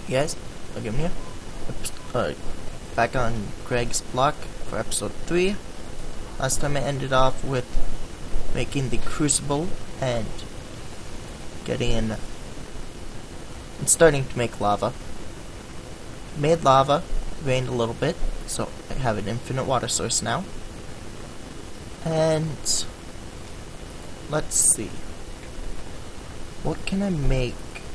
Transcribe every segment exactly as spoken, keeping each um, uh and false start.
Yes, again here. Uh, back on Greg's block for episode three. Last time I ended off with making the crucible and getting in and starting to make lava. Made lava, rained a little bit, so I have an infinite water source now. And let's see. What can I make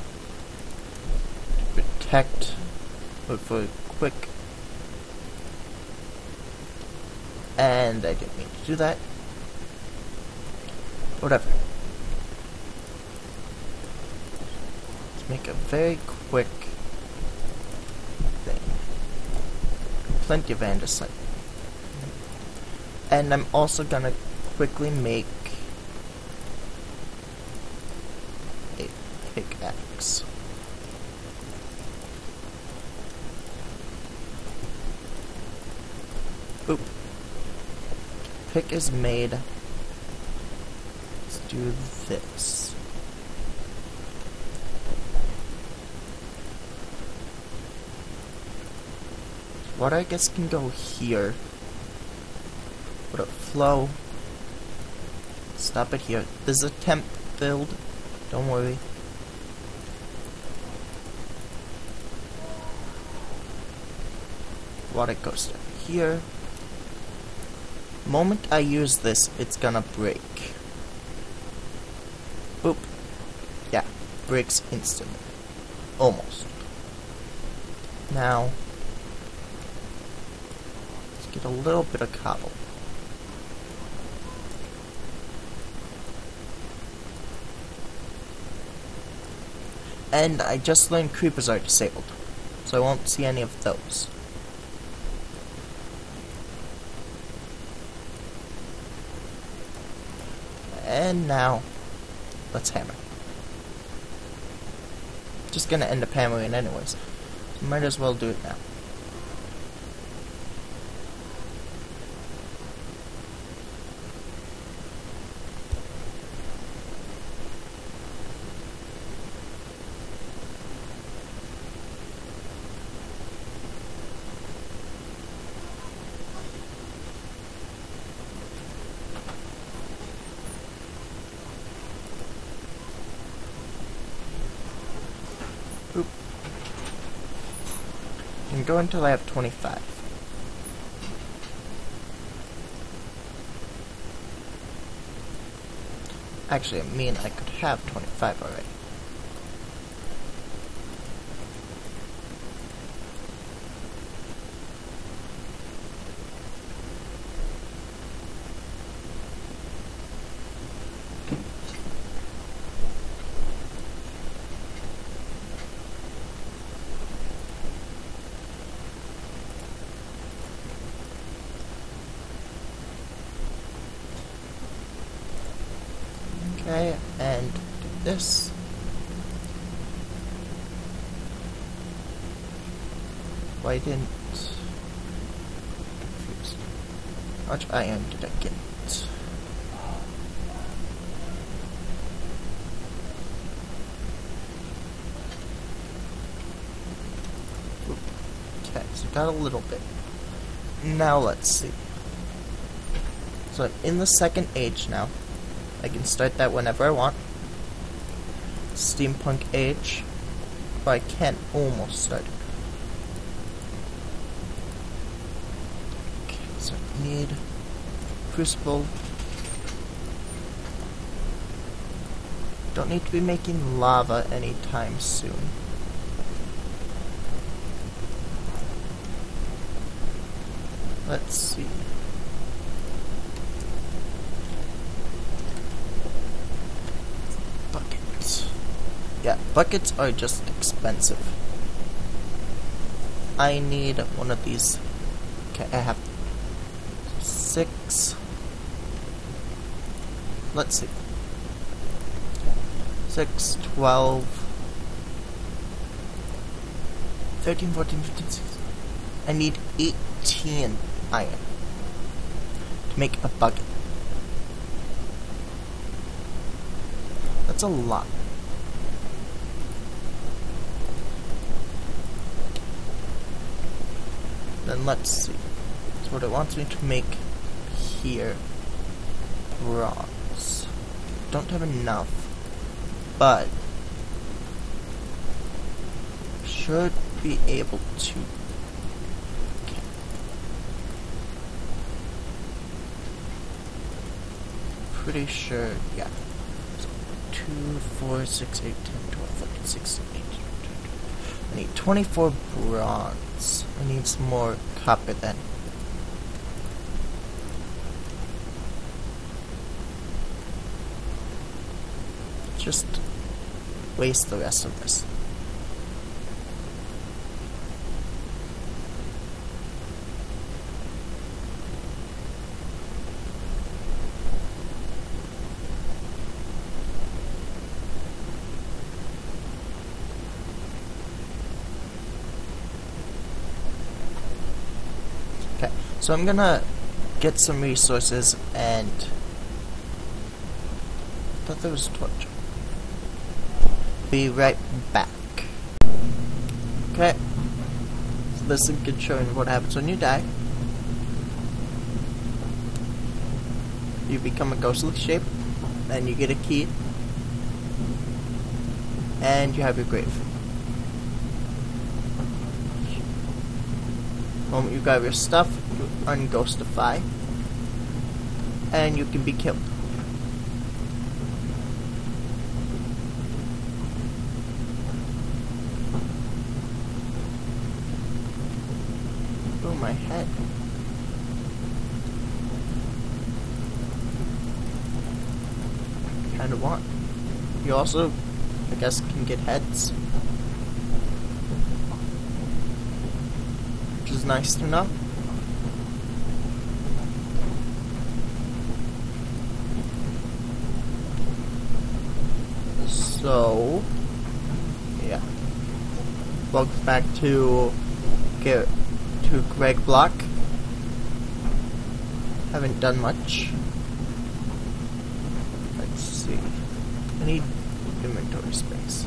to protect or for quick? And I didn't mean to do that. Whatever. Let's make a very quick thing. Plenty of andesite. And I'm also gonna quickly make a pickaxe. Boop. Pick is made. Let's do this. Water, I guess, can go here. Put a flow. Stop it here. This is a temp build. Don't worry. Water goes down here. Moment I use this, it's gonna break. Boop. Yeah, breaks instantly. Almost. Now, let's get a little bit of cobble. And I just learned creepers are disabled, so I won't see any of those. And now, let's hammer. Just gonna end up hammering anyways, so might as well do it now. Oop. And go until I have twenty-five. Actually, I mean I could have twenty-five already. Okay, and do this. Why didn't... Confused. How much iron did I get? Okay, so got a little bit. Now let's see. So I'm in the second age now. I can start that whenever I want. Steampunk age. But I can't almost start it. Okay, so I need crucible. Don't need to be making lava anytime soon. Let's see. Yeah, buckets are just expensive. I need one of these. Okay, I have six. Let's see. Six, twelve, thirteen, fourteen, fifteen, sixteen. I need eighteen iron to make a bucket. That's a lot. then let's see. So what it wants me to make here, bronze. Don't have enough, but should be able to. Okay. Pretty sure, yeah. So two, four, six, eight, ten, twelve, thirteen, sixteen, eighteen, twenty. I need twenty-four bronze. I need some more copper then. Just waste the rest of this. Okay, so I'm gonna get some resources and I thought there was a torch. Be right back. Okay. So this is good showing what happens when you die. You become a ghostly shape, and you get a key, and you have your grave. The moment you grab your stuff, you unghostify, and you can be killed. Oh, my head. Kinda want. You also, I guess, can get heads. Which is nice to know. So, yeah. Welcome back to get to Gregblock. Haven't done much. Let's see. I need inventory space.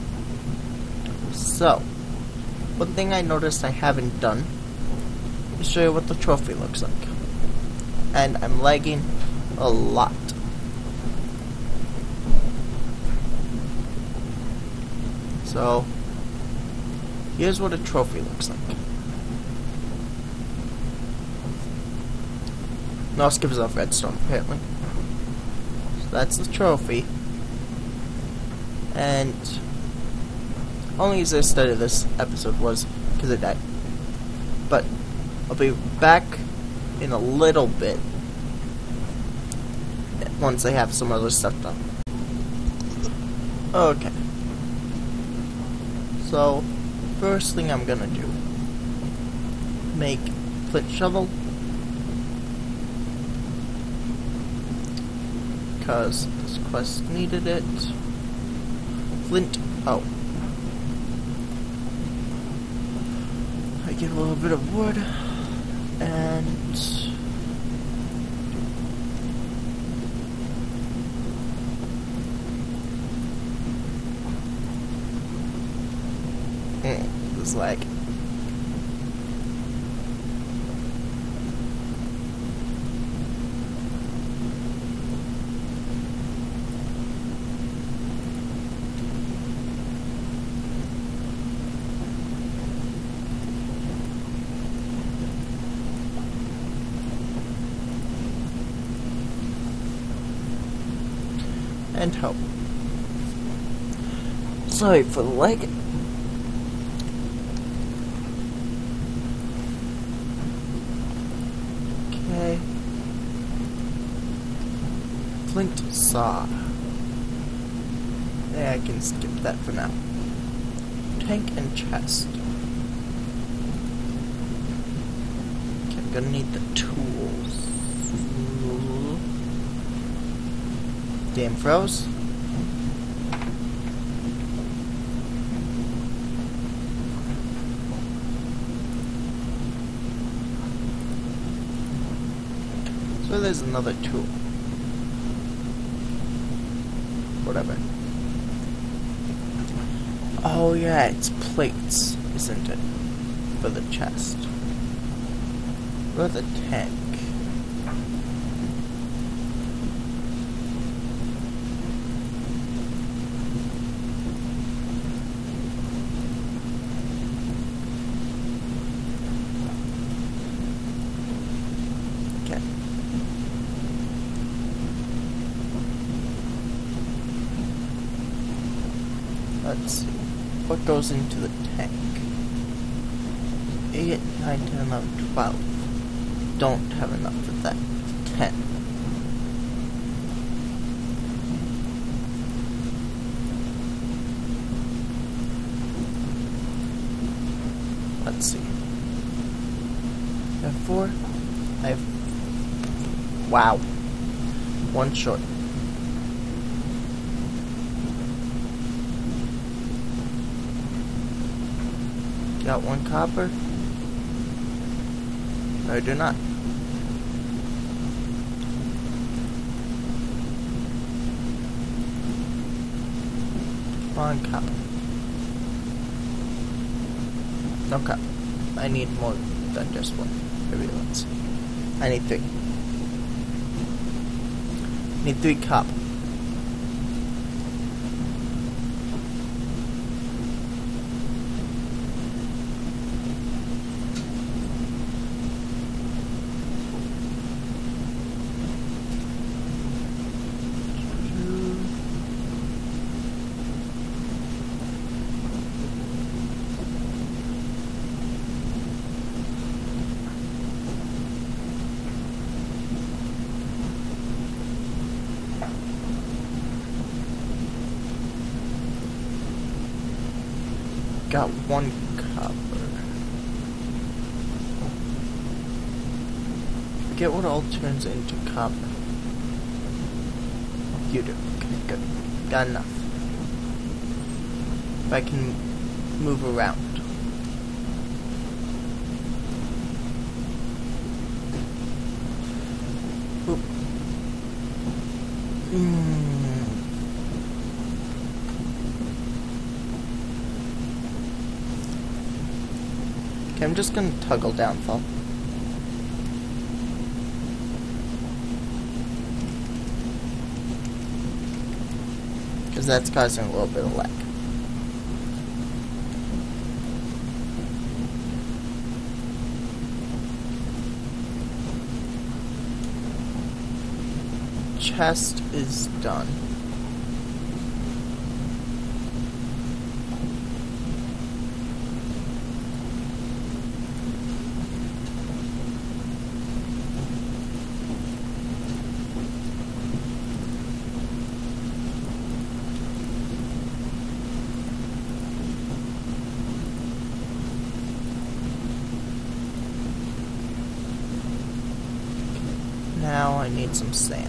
So, one thing I noticed I haven't done is show you what the trophy looks like. And I'm lagging a lot. So, here's what a trophy looks like. No, it gives off redstone, apparently. So that's the trophy. And only reason I started this episode was because I died. But I'll be back in a little bit once I have some other stuff done. Okay. So, first thing I'm gonna do, make flint shovel. Because this quest needed it. Flint. Oh. I get a little bit of wood. And mm, this lag. And hope. Sorry for the lag. Okay. Flint saw. Yeah, I can skip that for now. Tank and chest. Okay, I'm gonna need the tools. Game froze. So there's another tool. Whatever. Oh yeah, it's plates, isn't it? For the chest. With a tank. Okay. Let's see. What goes into the tank? eight, nine, ten, eleven, twelve. Don't have enough for that. ten. Let's see. I have four. I have... Wow. One short. Got one copper. I do not. One copper. No copper. I need more than just one. Maybe let's see. I need three. Need three copper. Got one copper. Forget what all turns into copper. You do. Okay, good. Got enough. If I can move around. Oop. Mm. I'm just gonna toggle downfall. Because that's causing a little bit of lag. Chest is done. Now I need some sand.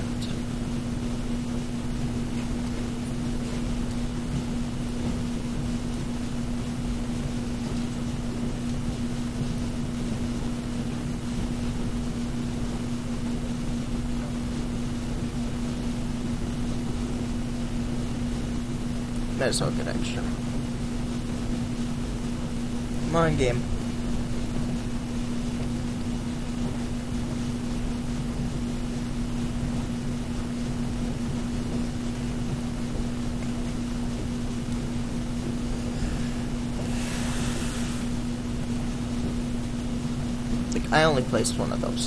Might as well get extra. Come on, game. I only placed one of those.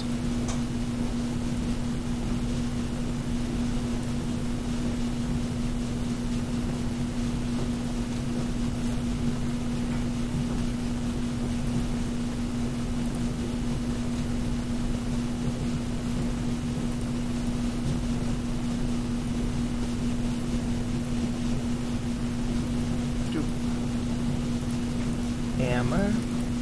Hammer.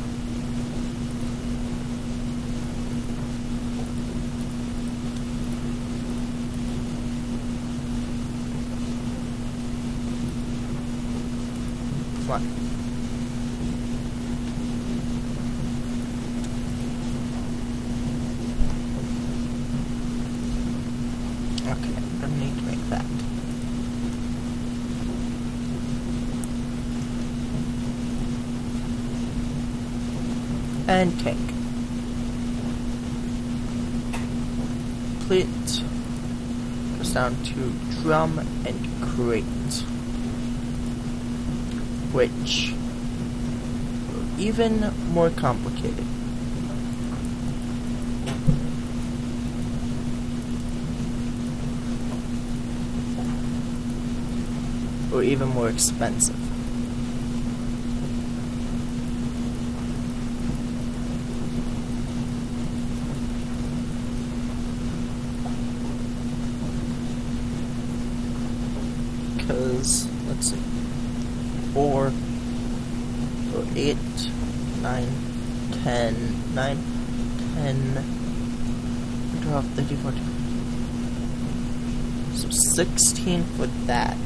Come on. Okay, I'm gonna need to make that. And tank. complete. Goes down to drum and crate, which are even more complicated. Or even more expensive. Because, let's see, four, or eight, nine, ten, nine, ten, twelve, thirteen, fourteen. So sixteen for that.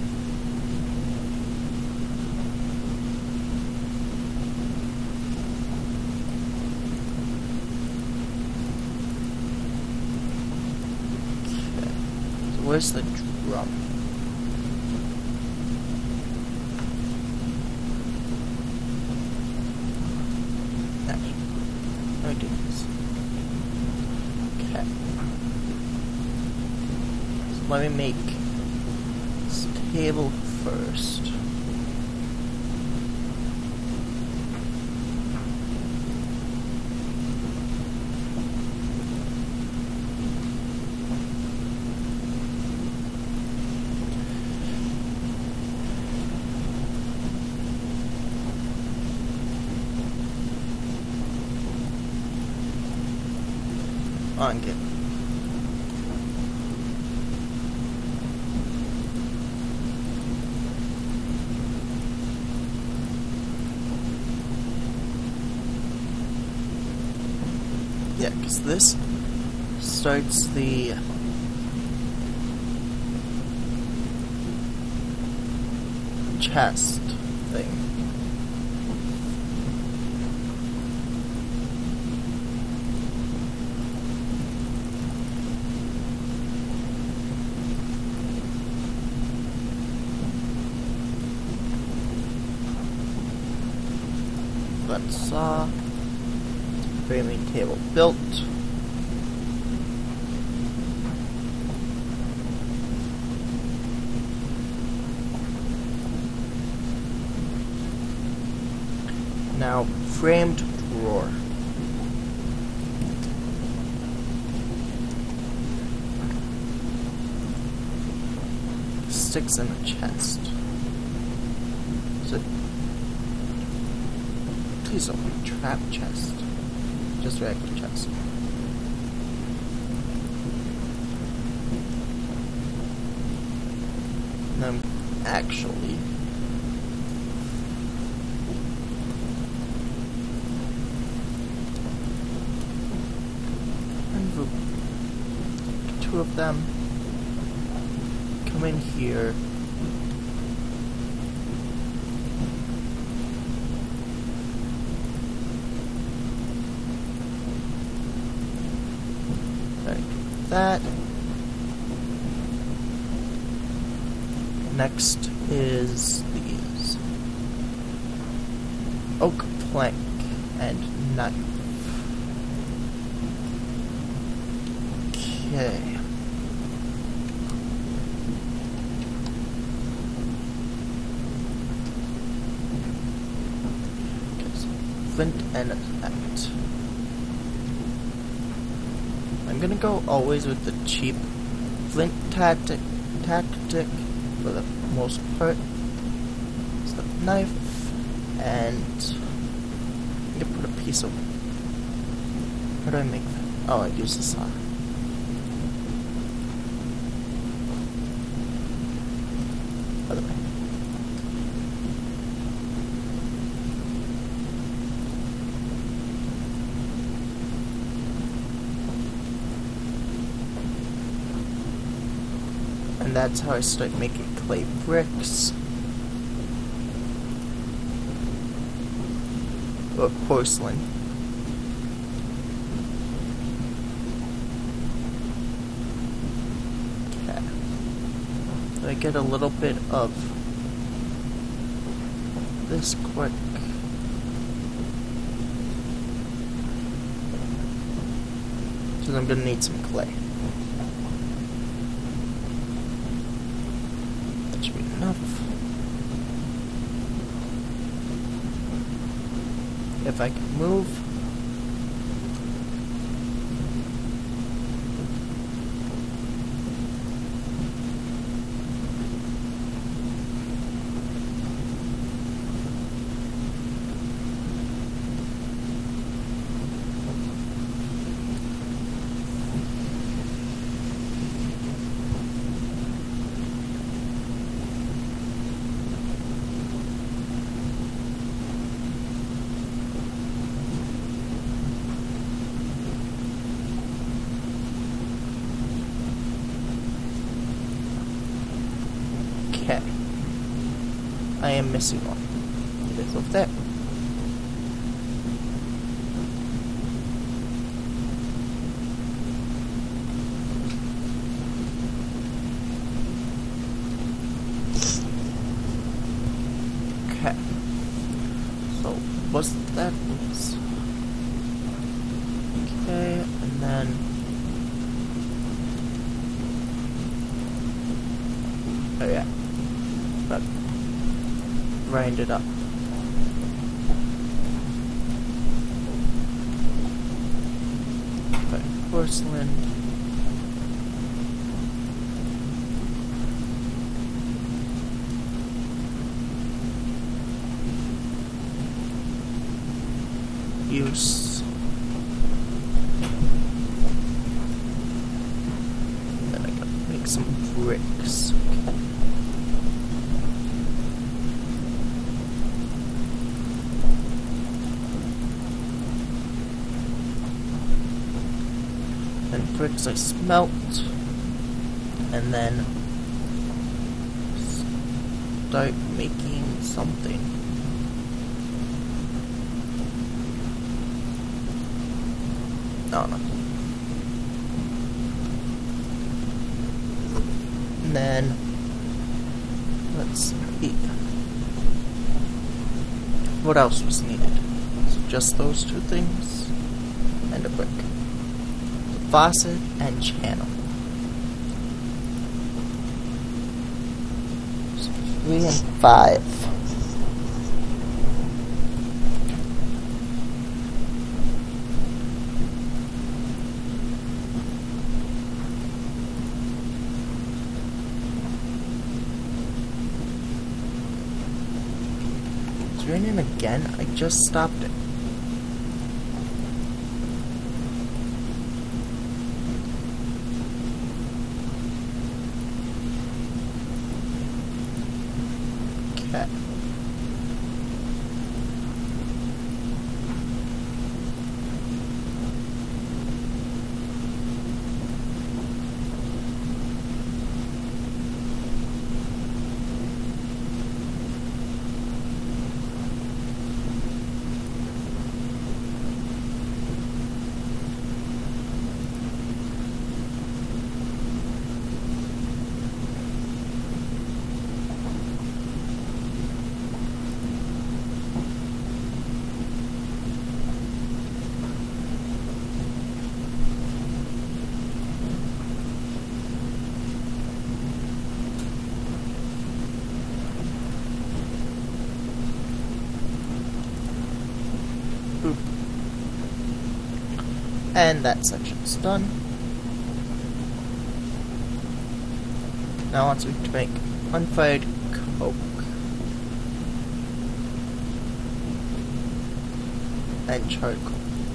Where's the drum? Actually, let me do this. Okay. So let me make this table first. On get. Yeah, because this starts the chest thing. Let's uh framing table built. Now framed drawer. Sticks in the chest. So please don't be trap chest. Just regular chest. And I'm actually remove two of them. Come in here. That. Next is these oak plank and knife. Okay. Okay, so flint and that. I'm gonna go always with the cheap flint tactic, tactic for the most part. It's the knife, and I'm gonna put a piece of. How do I make that? Oh, I use the saw. Other way. And that's how I start making clay bricks. Or porcelain. Okay. I get a little bit of this quick. So I'm gonna need some clay. should be enough. If I can move. Okay. I am missing one. It is over there. Okay. So, what's that? Oops. Okay, and then oh yeah. But grind it up. But porcelain. Use. Then I gotta make some bricks. Okay. And bricks I smelt, and then start making something. No, no. And then let's see. What else was needed? So just those two things and a brick. Faucet and channel. So three and five. It's raining again. I just stopped it. Okay. Boop. And that section's done. Now I want to make unfired coke. And charcoal.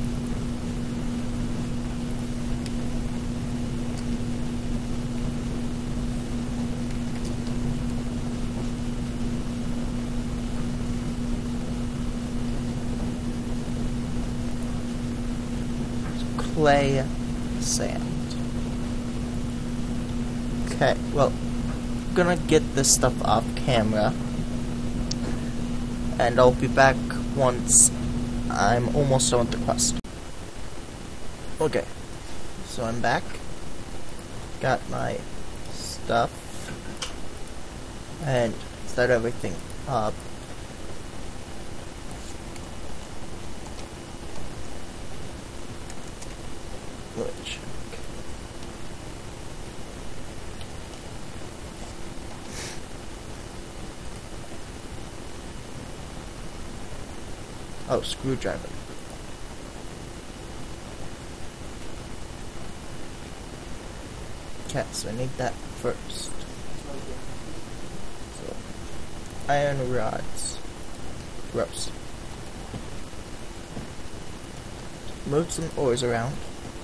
Clay sand. Okay, well, I'm gonna get this stuff off camera, and I'll be back once I'm almost done with the quest. Okay, so I'm back. Got my stuff, and set everything up. Which Oh, screwdriver. Okay, so I need that first. So, iron rods. Gross. Move some ores around.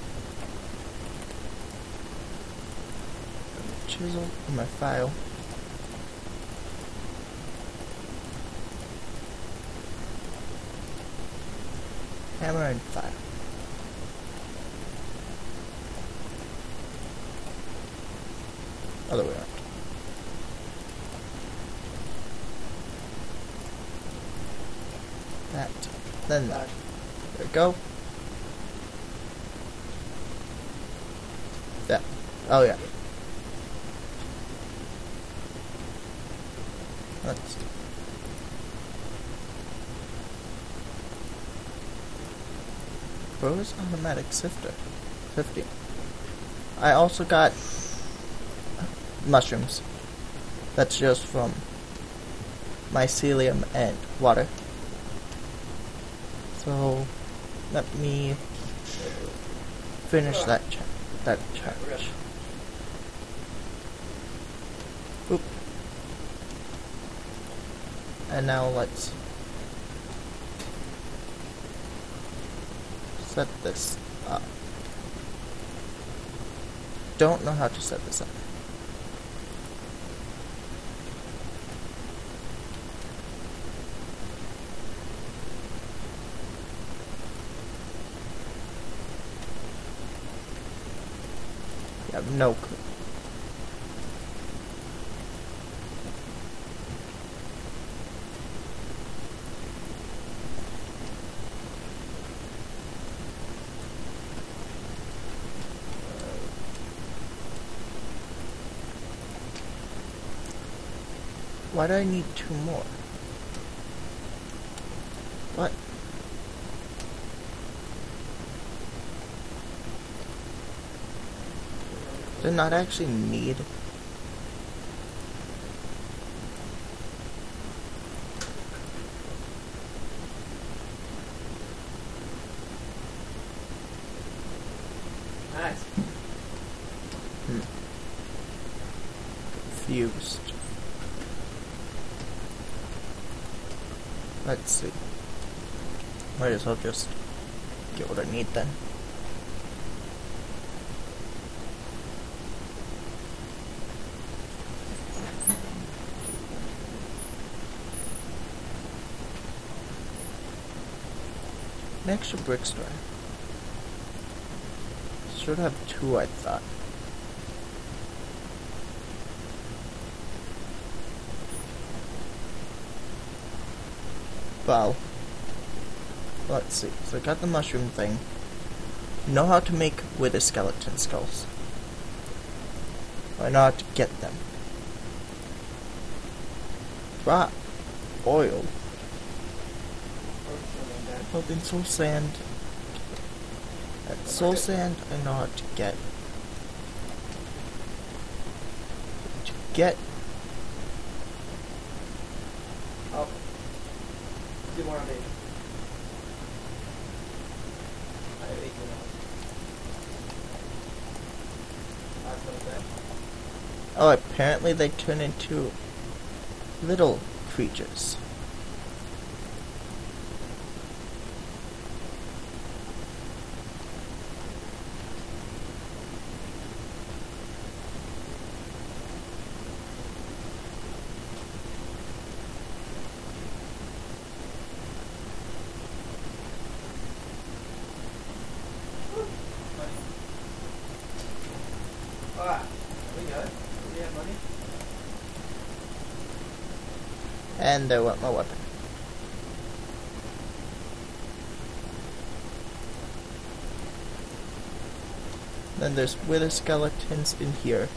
Chisel in my file. Hammer and file. Other way around. That. Then that. There we go. That. Oh yeah. That's. Where is automatic sifter? Sifting. I also got mushrooms. That's just from mycelium and water. So let me finish that cha that charge. Oop. And now let's set this up. Don't know how to set this up. I have no clue. Why do I need two more? What? Did not actually need. Nice. Hmm. Confused. Let's see. Might as well just get what I need then. An extra brick store. Should have two, I thought. Well, let's see. So I got the mushroom thing. Know how to make wither skeleton skulls. I know how to get them. Raw oil. Building soul sand. That soul sand I know how to get. To get. Oh. Do more on me. I have eight more. That's what I'm saying. Oh, apparently they turn into little creatures. Alright, there we go. Do we have money? And there went my weapon. Then there's wither skeletons in here.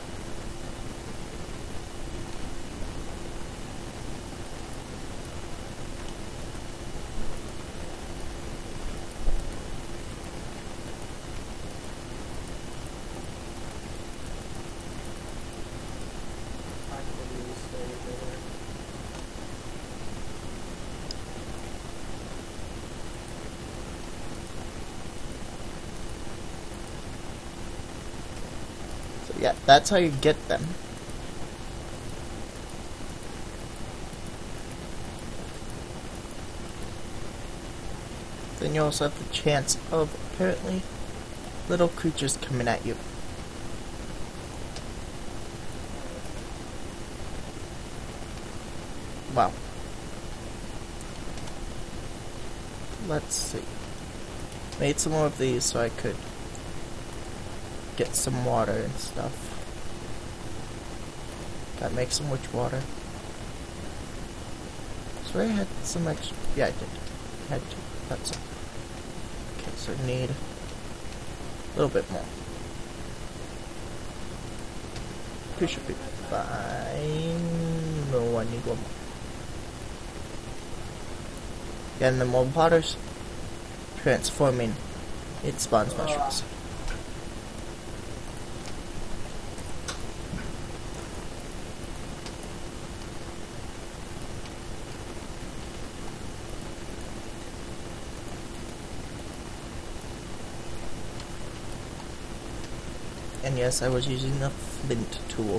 I can really stay there. Yeah, that's how you get them. Then you also have the chance of, apparently, little creatures coming at you. Wow. Let's see. Made some more of these so I could get some water and stuff. Gotta make some witch water. So I had some extra. Yeah, I did. Had to. That's all. Okay, so I need a little bit more. Two should be fine. No, I need one more. Yeah, and the more water's transforming, it spawns mushrooms. And yes, I was using the flint tool.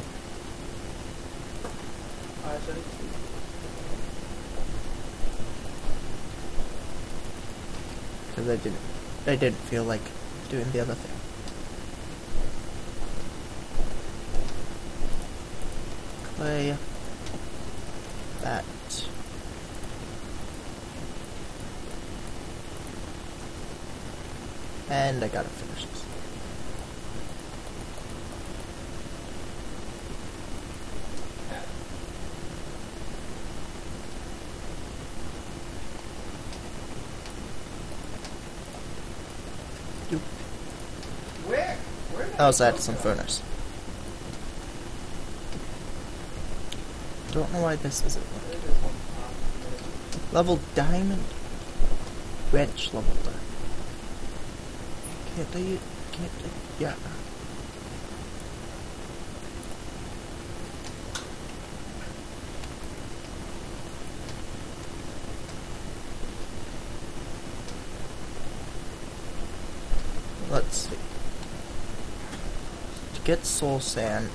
Because I didn't, I didn't feel like doing the other thing. Clay. That. And I gotta finish this. Where? Where? I also added some furnace. Don't know why this isn't working. Level diamond? Wrench level diamond. Can't I? Can't I? Yeah. Let's see. To get soul sand.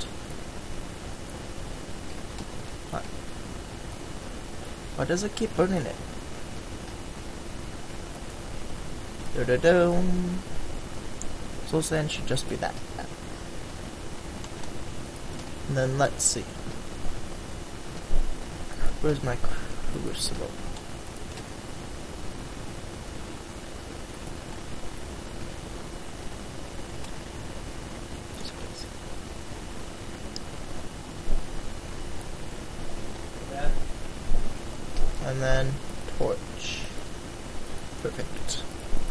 What? Why does it keep burning it? Do do do. Soul sand should just be that. And then let's see. Where's my crucible? And then torch. Perfect.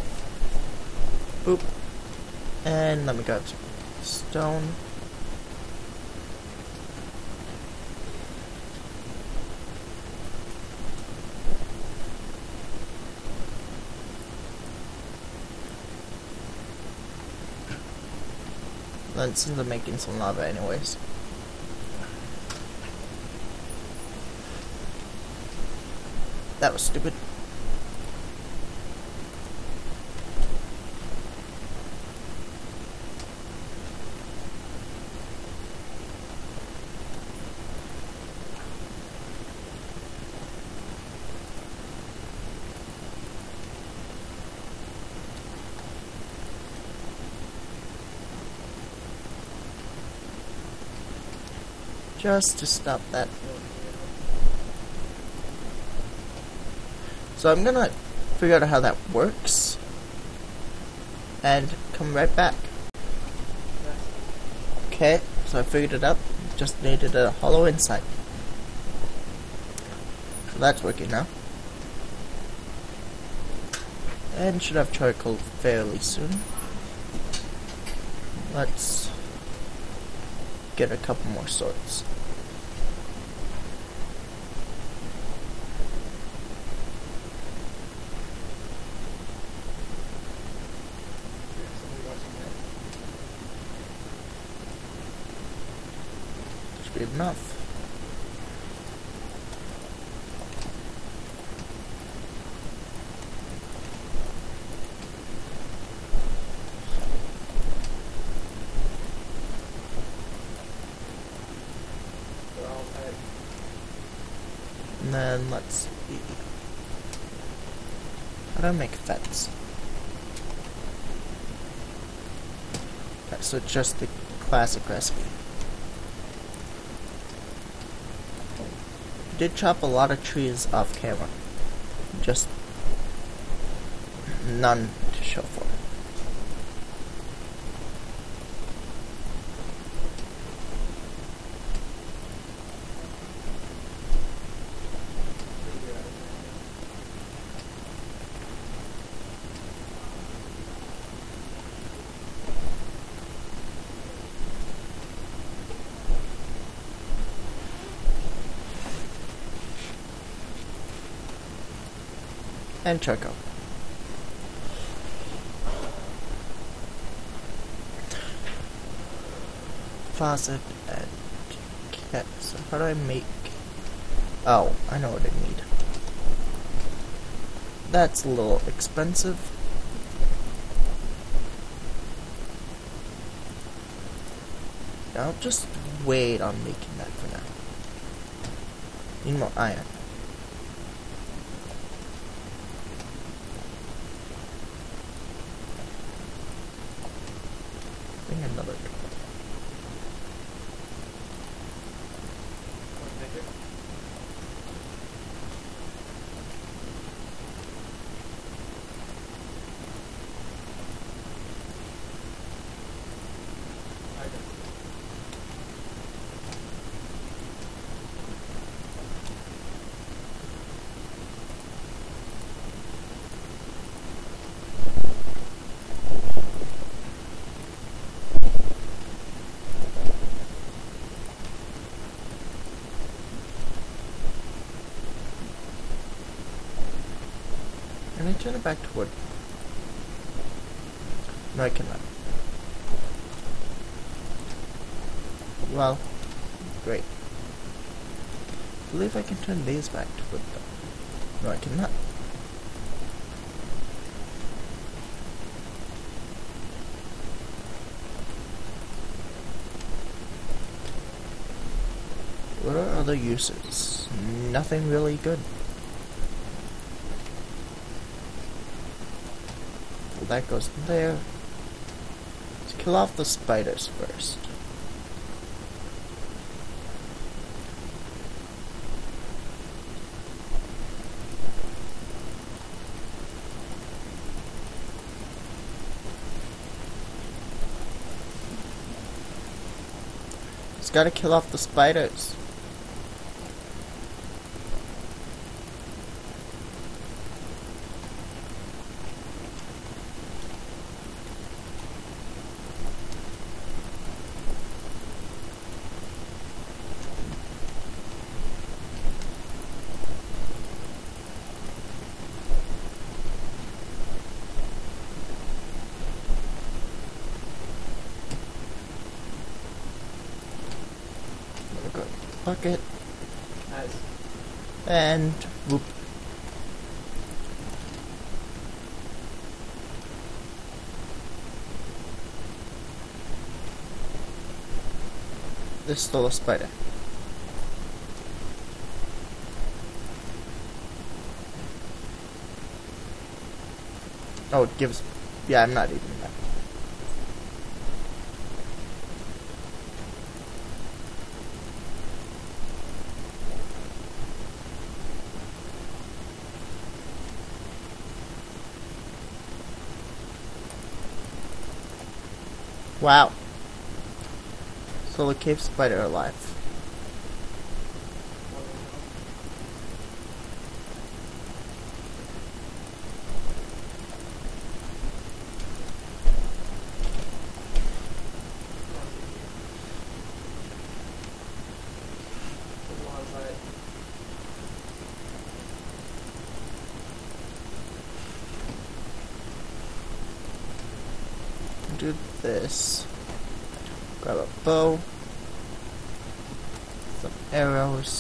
Boop. And let me grab some stone. Then since I'm making some lava anyways. That was stupid. Just to stop that. So I'm gonna figure out how that works and come right back. Okay, so I figured it out. Just needed a hollow inside. So that's working now. And should have charcoal fairly soon. Let's get a couple more swords. Should be enough. And then let's see. How do I make a fence? Okay, so just the classic recipe. I did chop a lot of trees off camera. Just none to show for it. And charcoal. Faucet and cat. So how do I make? Oh, I know what I need. That's a little expensive. I'll just wait on making that for now. Need more iron. Bring another door. Can I turn it back to wood? No, I cannot. Well, great. I believe I can turn these back to wood though. No, I cannot. What are other uses? Nothing really good. That goes there. Let's kill off the spiders first. Just gotta kill off the spiders. Bucket. Nice. And whoop. There's still a spider. Oh, it gives. Yeah, I'm not eating that. Wow. So the cave spider alive. Do this. Grab a bow. Some arrows.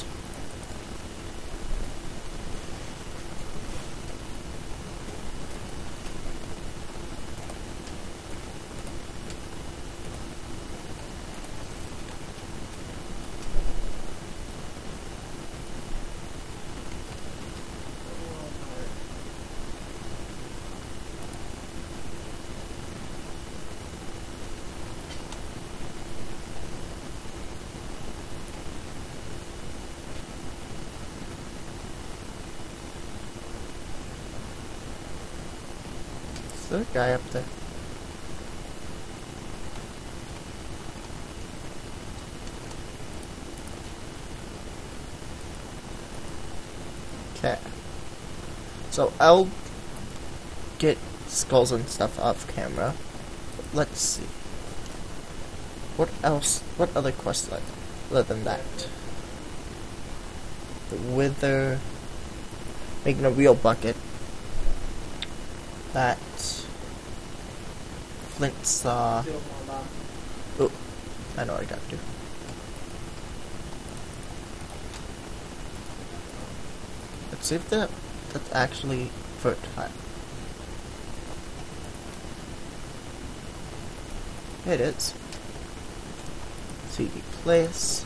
there a guy up there? Okay. So I'll get skulls and stuff off camera. Let's see. What else? What other quests left other than that? The wither. Making a real bucket. That. Flint saw. Oh, I know what I got to do. Let's see if that that's actually fertile. It is. Seedy place.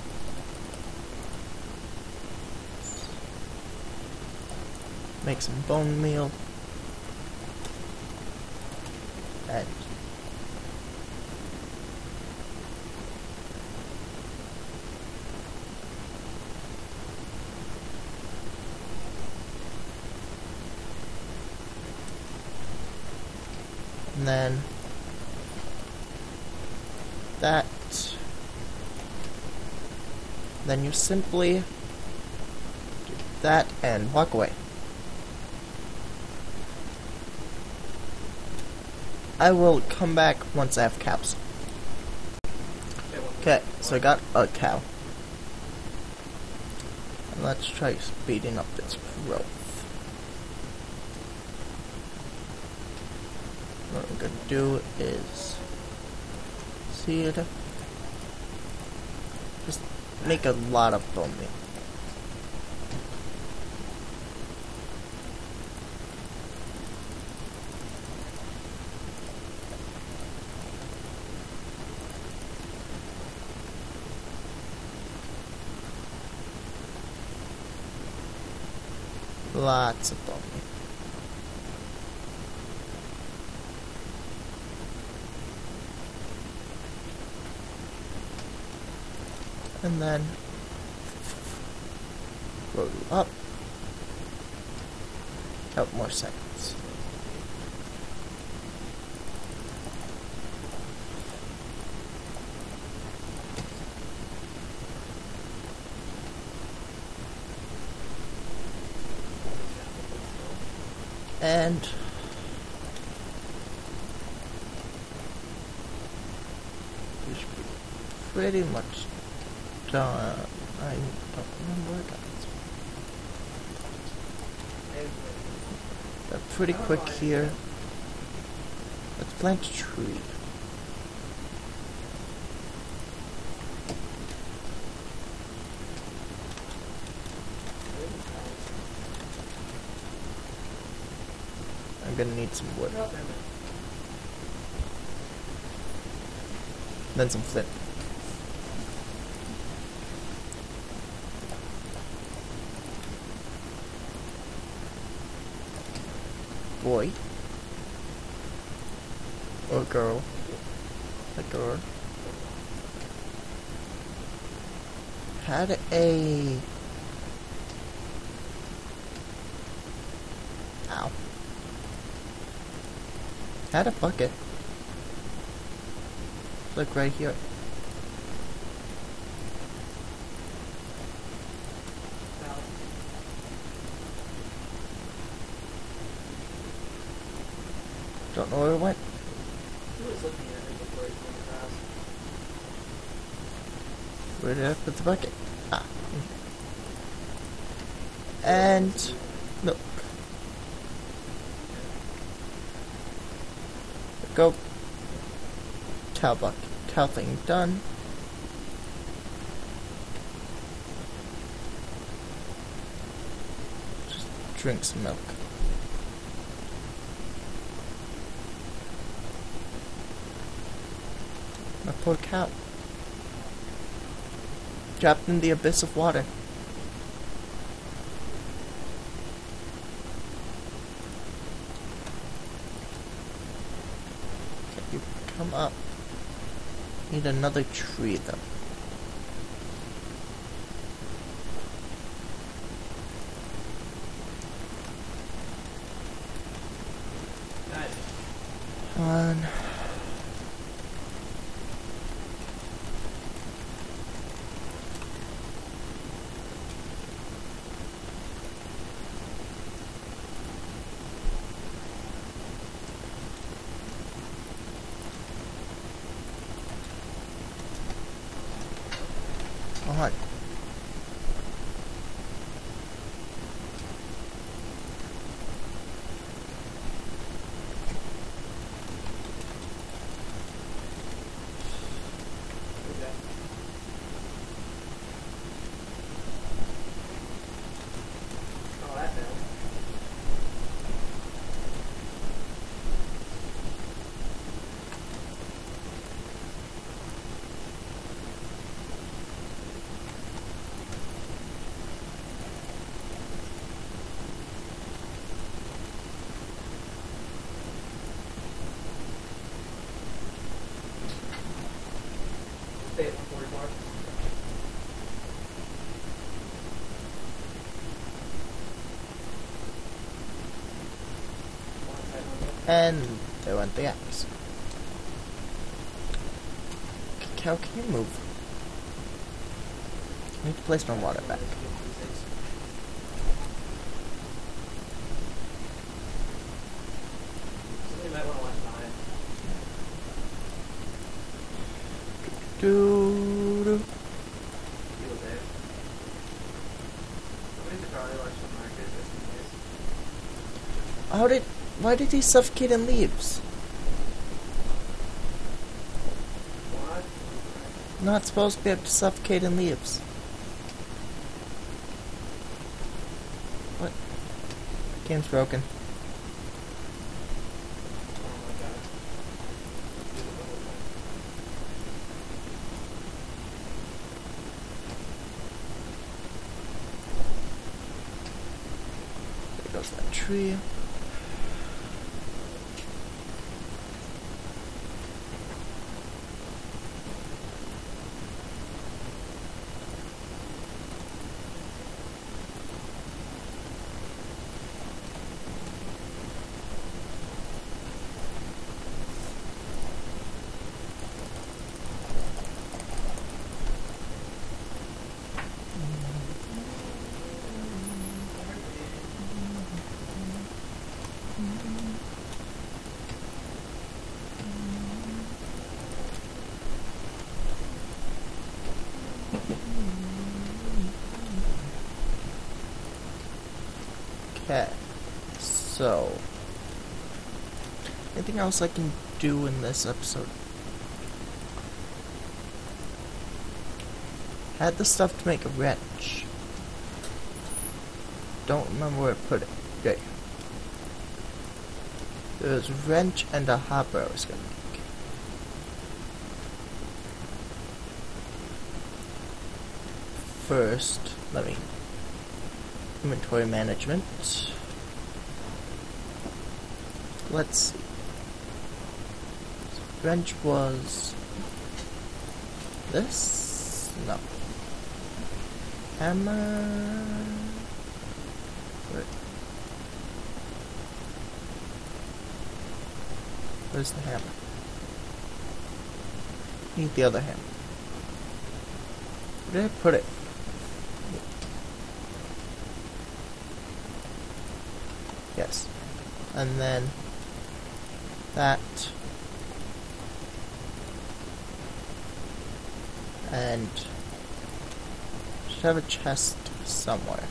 Make some bone meal. And and then that. Then you simply do that and walk away. I will come back once I have cows. Okay, so I got a cow. And let's try speeding up its growth. What we're gonna do is seed. Just make a lot of bone meal. Lots of bone meal. And then roll up. Couple more seconds. And we should be pretty much done. I don't remember where I got this. They're pretty quick here. Let's plant a tree. I'm gonna need some wood. Then some flint. Boy. Or girl. A girl. Had a... Ow. Had a bucket. Look right here. Don't know where it went. He was looking at it before he came across. Where did I put the bucket? Ah. And milk. Go. Cow bucket. Cow thing done. Just drink some milk. My poor cow. Trapped in the abyss of water. Okay, you come up. Need another tree though. on. On. Oh, that failed. Stay at one forty-four. One side, one side. And there went the axe. How can you move? I need to place my water back. Somebody might want to watch mine. Doo doo. He was there. Somebody should probably watch the market just in case. How did? Why did he suffocate in leaves? What? Not supposed to be able to suffocate in leaves. What? Game's broken. Oh my god. Do it the whole time. There goes that tree. Okay, so anything else I can do in this episode? Had the stuff to make a wrench. Don't remember where I put it. Okay. There's a wrench and a hopper I was gonna make. First, let me inventory management. Let's see. So wrench was this? No. Hammer. Where? Where's the hammer? Need the other hammer. Where did I put it? Yes. And then that. And should have a chest somewhere.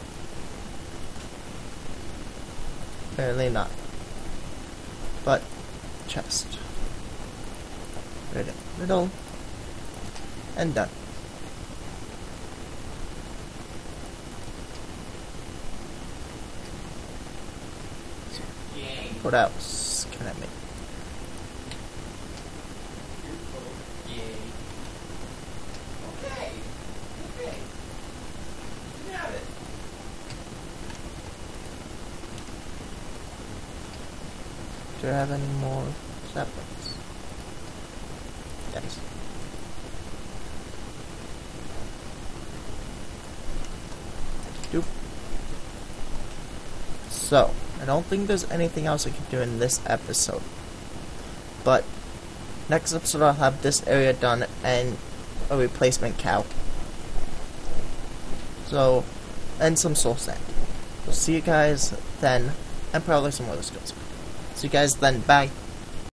Apparently not. But chest. Right in the middle. And done. What else can I make? Yay. Okay. Okay. You have it. Do I have any more saplings? Yes. Doop. So, I don't think there's anything else I can do in this episode. But next episode I'll have this area done and a replacement cow. So, and some soul sand. So see you guys then, and probably some other skills. See you guys then, bye.